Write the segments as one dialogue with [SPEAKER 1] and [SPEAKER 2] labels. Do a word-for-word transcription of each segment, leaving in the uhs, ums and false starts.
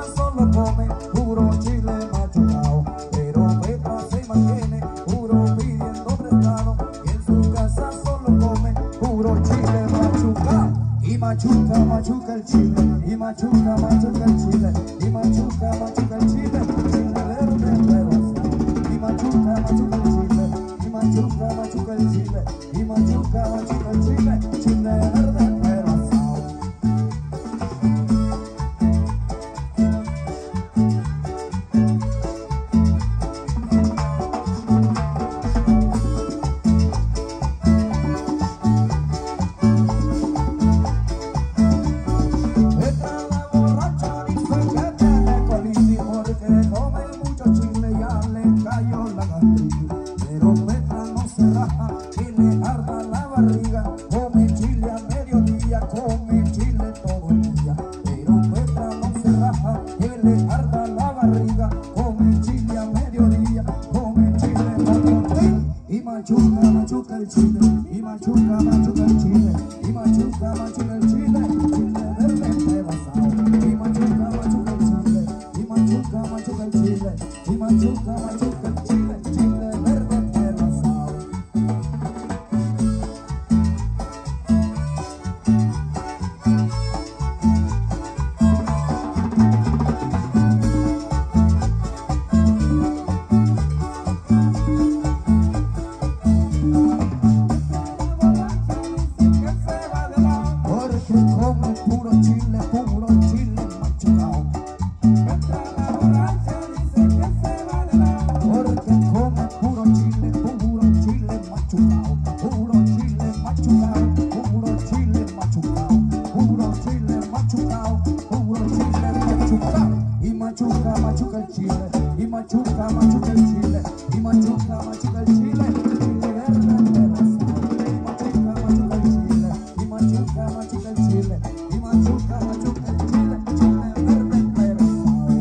[SPEAKER 1] solo come puro chile machucao, pero Petra se mantiene puro pidiendo prestado. Y en su casa solo come puro chile machucao. Y machuca, machuca el chile, y machuca, machuca el chile, y machuca, machuca el chile, chile verde pero asado. Y machuca, machuca el chile, y machuca, machuca el chile, y machuca, machuca el chile, chile verde pero asado. Machuca, machuca el chile, y machuca, machuca el chile, y machuca, machuca el chile, chile verde pero asado. Y machuca, machuca el chile, y machuca, machuca el chile, y machuca, machuca el chile, chile verde pero asado. Y machuca, machuca el chile, y machuca, machuca el chile, y machuca, machuca el chile, chile verde pero asado. Y machuca, machuca el chile, y machuca, machuca el chile, y machuca, machuca el chile, chile verde pero asado.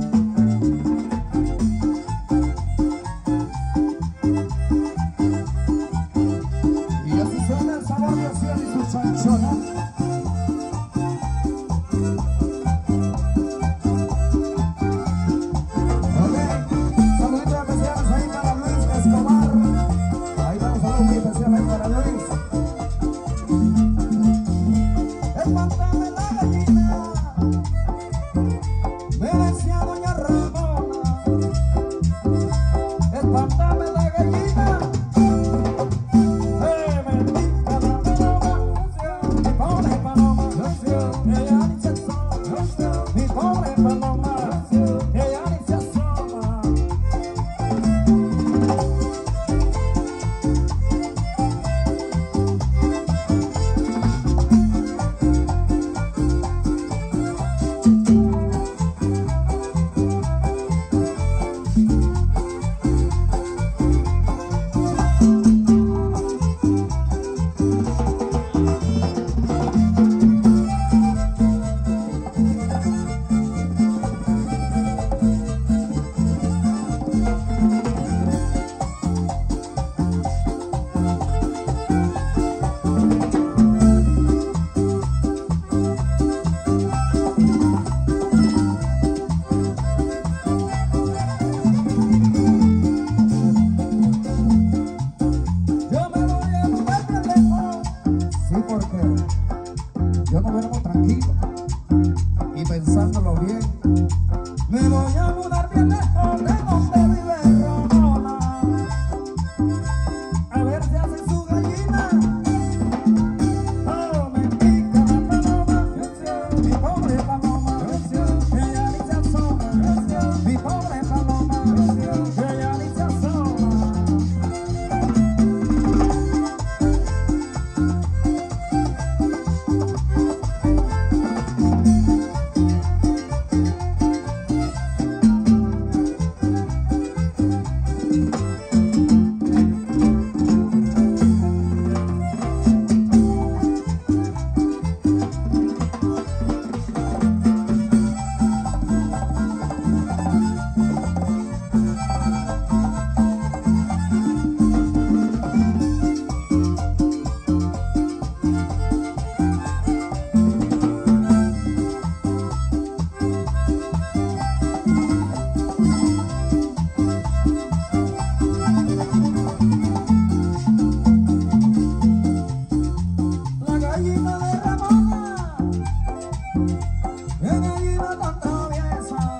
[SPEAKER 1] Y así suena el sabor de Cielo y su chanchona.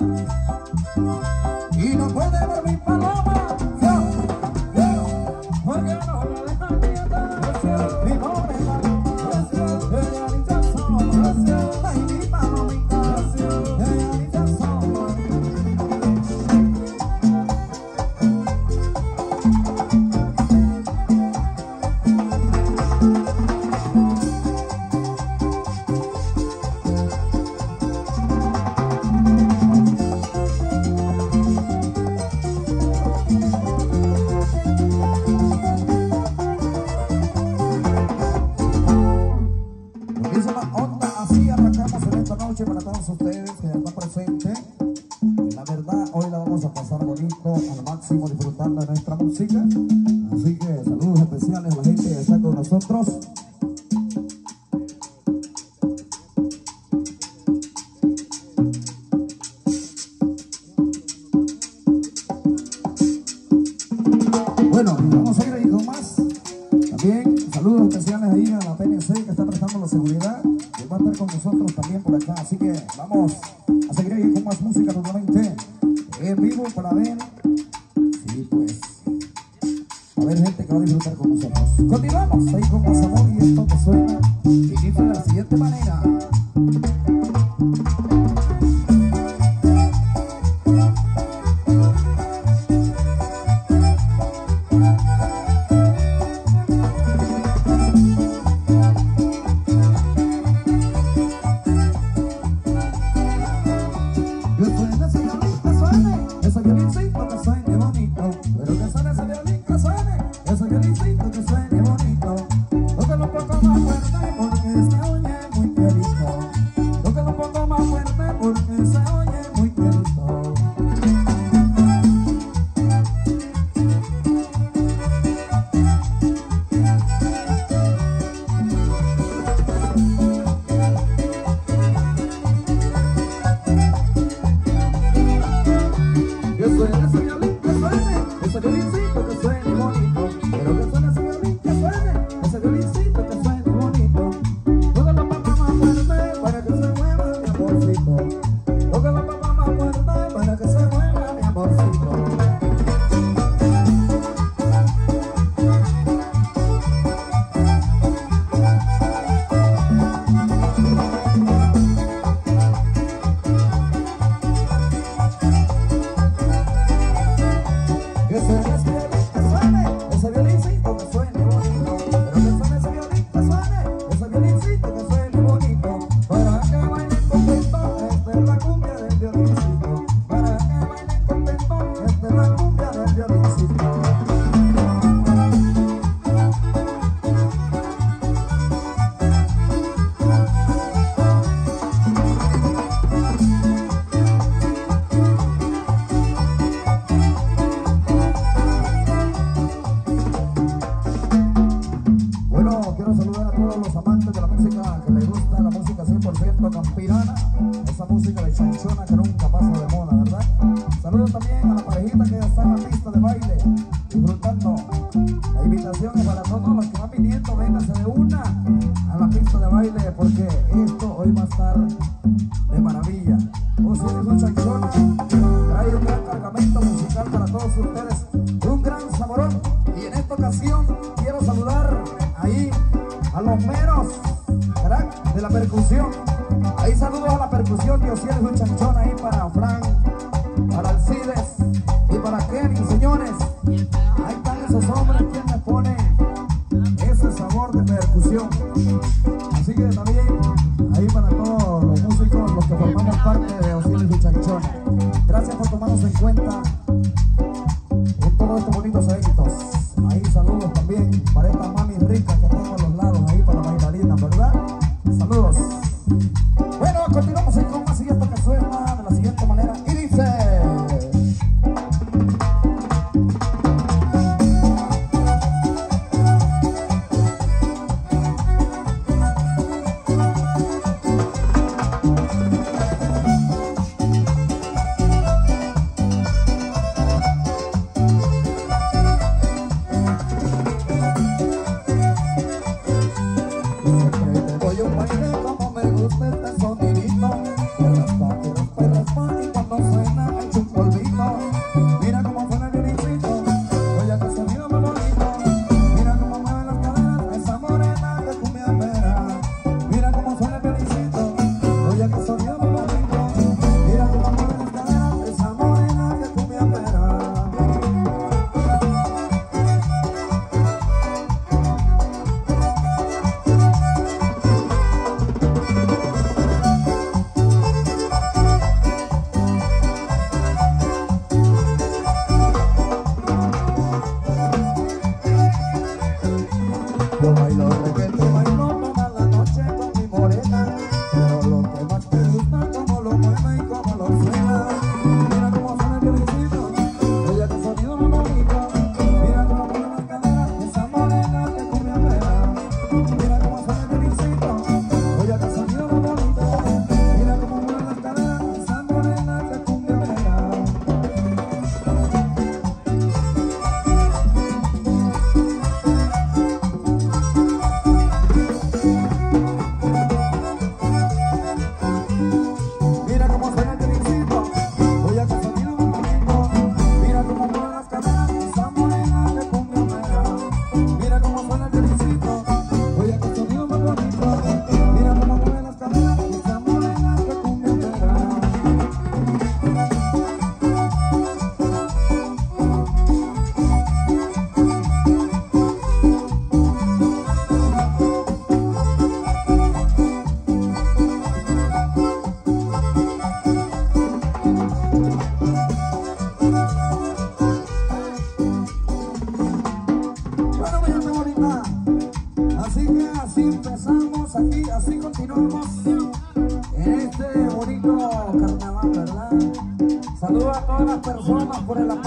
[SPEAKER 1] Y no puede ver mi paloma, yo, yo, porque no la deja quieta. Mi morena, ella dice sola, ay mi palomita, ella dice sola. Para todos ustedes que están presentes, la verdad hoy la vamos a pasar bonito, al máximo disfrutando de nuestra música, así que saludos especiales a la gente que está con nosotros. Bueno, vamos a ir ahí con más. También saludos especiales ahí a la P N C que está prestando la seguridad, que va a estar con nosotros también por acá. Así que vamos a seguir ahí con más música totalmente en vivo para ver, sí pues, a ver gente que va a disfrutar con nosotros. Continuamos ahí con más amor y esto que suena y dice de la siguiente manera. Campirana, esa música de chanchona que nunca pasa de moda, ¿verdad? Saludos también a la parejita que ya está en la pista de baile, disfrutando. La invitación es para todos los que van viniendo, vénganse de una a la pista de baile, porque esto hoy va a estar de maravilla. O si eres un chanchón, trae un gran cargamento musical para todos ustedes, un gran saborón. Y en esta ocasión quiero saludar ahí a los meros crack de la percusión. Ahí saludos a la percusión, Dios es un chanchón ahí para Frank, para Alcides y para Kevin, señores. Ahí están esos hombres quienes ponen ese sabor de percusión. Así que también ahí para todos los músicos, los que formamos parte de Osiris y Chanchón. Gracias por tomarnos en cuenta en todos estos bonitos éxitos. Ahí saludos también para estas mami ricas que tengo a los lados ahí para la bailarina, ¿verdad? Saludos. Bueno, continuamos ahí con más y esto que suena de la siguiente manera y dice... Voy a un baile como me gusta este sonidito, que las patas, que las perras van y cuando personas por el amor.